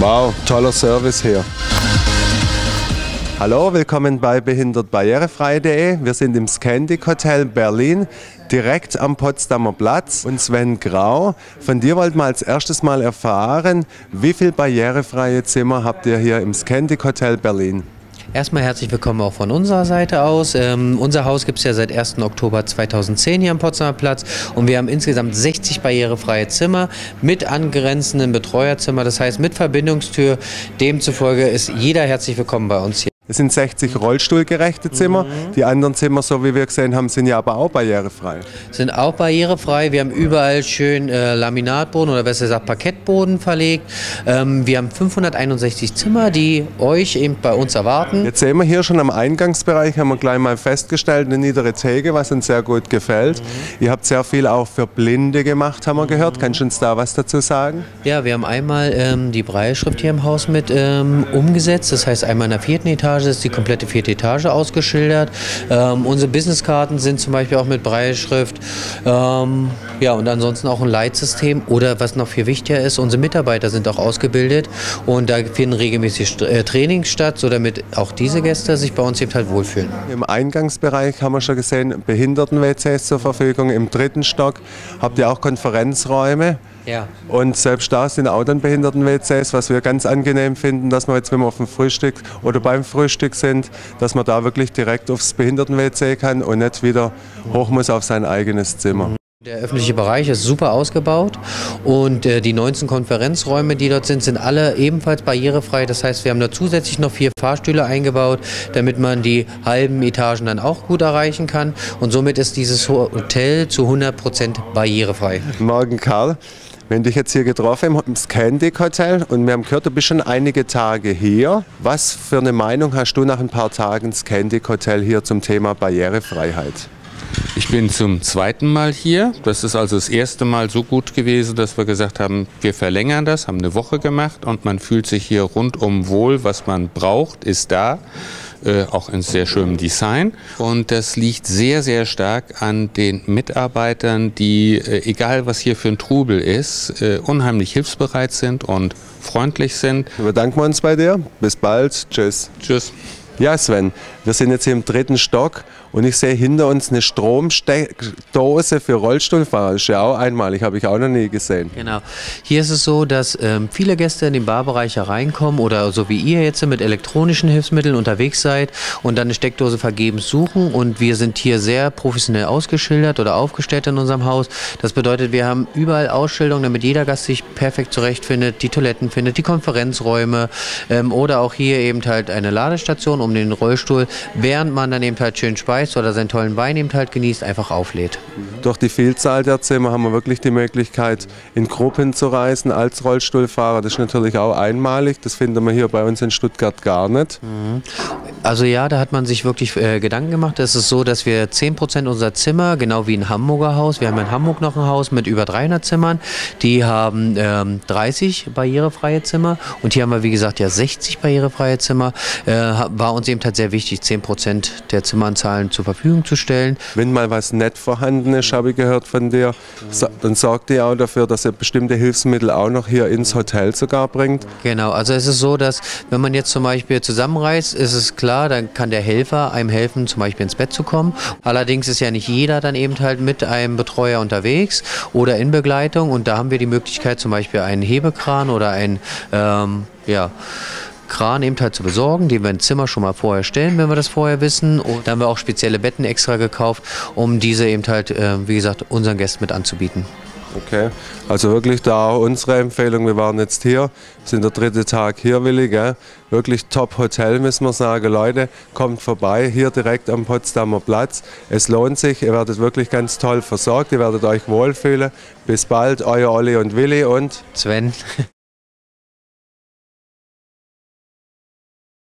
Wow, toller Service hier. Hallo, willkommen bei behindertbarrierefrei.de. Wir sind im Scandic Hotel Berlin, direkt am Potsdamer Platz. Und Sven Grau, von dir wollten wir als erstes mal erfahren, wie viele barrierefreie Zimmer habt ihr hier im Scandic Hotel Berlin? Erstmal herzlich willkommen auch von unserer Seite aus. Unser Haus gibt es ja seit 1. Oktober 2010 hier am Potsdamer Platz und wir haben insgesamt 60 barrierefreie Zimmer mit angrenzenden Betreuerzimmer, das heißt mit Verbindungstür. Demzufolge ist jeder herzlich willkommen bei uns hier. Es sind 60 rollstuhlgerechte Zimmer. Die anderen Zimmer, so wie wir gesehen haben, sind ja aber auch barrierefrei. Sind auch barrierefrei. Wir haben überall schön Laminatboden oder besser gesagt Parkettboden verlegt. Wir haben 561 Zimmer, die euch eben bei uns erwarten. Jetzt sehen wir hier schon am Eingangsbereich, haben wir gleich mal festgestellt, eine niedere Theke, was uns sehr gut gefällt. Ihr habt sehr viel auch für Blinde gemacht, haben wir gehört. Kannst du uns da was dazu sagen? Ja, wir haben einmal die Brailleschrift hier im Haus mit umgesetzt. Das heißt, einmal in der 4. Etage ist die komplette 4. Etage ausgeschildert. Unsere Businesskarten sind zum Beispiel auch mit Brailleschrift. Ja, und ansonsten auch ein Leitsystem. Oder was noch viel wichtiger ist, unsere Mitarbeiter sind auch ausgebildet und da finden regelmäßig Trainings statt, so damit auch diese Gäste sich bei uns eben halt wohlfühlen. Im Eingangsbereich haben wir schon gesehen, Behinderten-WCs zur Verfügung. Im 3. Stock habt ihr auch Konferenzräume. Ja. Und selbst da sind auch dann Behinderten-WCs, was wir ganz angenehm finden, dass wir jetzt, wenn wir auf dem Frühstück oder beim Frühstück sind, dass man da wirklich direkt aufs Behinderten-WC kann und nicht wieder hoch muss auf sein eigenes Zimmer. Der öffentliche Bereich ist super ausgebaut und die 19 Konferenzräume, die dort sind, sind alle ebenfalls barrierefrei. Das heißt, wir haben da zusätzlich noch 4 Fahrstühle eingebaut, damit man die halben Etagen dann auch gut erreichen kann. Und somit ist dieses Hotel zu 100% barrierefrei. Morgen, Karl. Wir haben dich jetzt hier getroffen im Scandic Hotel und wir haben gehört, du bist schon einige Tage hier. Was für eine Meinung hast du nach ein paar Tagen Scandic Hotel hier zum Thema Barrierefreiheit? Ich bin zum 2. Mal hier. Das ist also das erste Mal so gut gewesen, dass wir gesagt haben, wir verlängern das, haben eine Woche gemacht und man fühlt sich hier rundum wohl. Was man braucht, ist da. Auch in sehr schönem Design. Und das liegt sehr, sehr stark an den Mitarbeitern, die, egal was hier für ein Trubel ist, unheimlich hilfsbereit sind und freundlich sind. Wir bedanken uns bei dir. Bis bald. Tschüss. Tschüss. Ja, Sven, wir sind jetzt hier im 3. Stock und ich sehe hinter uns eine Stromdose für Rollstuhlfahrer. Das ist ja auch einmalig, habe ich auch noch nie gesehen. Genau. Hier ist es so, dass viele Gäste in den Barbereich hereinkommen oder so wie ihr jetzt mit elektronischen Hilfsmitteln unterwegs seid und dann eine Steckdose vergebens suchen und wir sind hier sehr professionell ausgeschildert oder aufgestellt in unserem Haus. Das bedeutet, wir haben überall Ausschilderungen, damit jeder Gast sich perfekt zurechtfindet, die Toiletten findet, die Konferenzräume oder auch hier eben halt eine Ladestation, um den Rollstuhl, während man dann eben halt schön speist oder seinen tollen Wein eben halt genießt, einfach auflädt. Durch die Vielzahl der Zimmer haben wir wirklich die Möglichkeit, in Gruppen zu reisen als Rollstuhlfahrer. Das ist natürlich auch einmalig, das finden wir hier bei uns in Stuttgart gar nicht. Also ja, da hat man sich wirklich Gedanken gemacht. Es ist so, dass wir 10% unserer Zimmer, genau wie ein Hamburger Haus, wir haben in Hamburg noch ein Haus mit über 300 Zimmern, die haben 30 barrierefreie Zimmer und hier haben wir, wie gesagt, ja 60 barrierefreie Zimmer. War uns eben halt sehr wichtig, 10% der Zimmeranzahlen zur Verfügung zu stellen. Wenn mal was nicht vorhanden ist, habe ich gehört von dir, dann sorgt ihr auch dafür, dass ihr bestimmte Hilfsmittel auch noch hier ins Hotel sogar bringt. Genau, also es ist so, dass wenn man jetzt zum Beispiel zusammenreist, ist es klar, dann kann der Helfer einem helfen, zum Beispiel ins Bett zu kommen. Allerdings ist ja nicht jeder dann eben halt mit einem Betreuer unterwegs oder in Begleitung und da haben wir die Möglichkeit, zum Beispiel einen Hebekran oder einen, Kran eben halt zu besorgen, den wir im Zimmer schon mal vorher stellen, wenn wir das vorher wissen. Und da haben wir auch spezielle Betten extra gekauft, um diese eben halt, wie gesagt, unseren Gästen mit anzubieten. Okay, also wirklich da auch unsere Empfehlung, wir waren jetzt hier, sind der 3. Tag hier, Willi, gell? Wirklich top Hotel, müssen wir sagen. Leute, kommt vorbei, hier direkt am Potsdamer Platz. Es lohnt sich, ihr werdet wirklich ganz toll versorgt, ihr werdet euch wohlfühlen. Bis bald, euer Olli und Willi und Sven.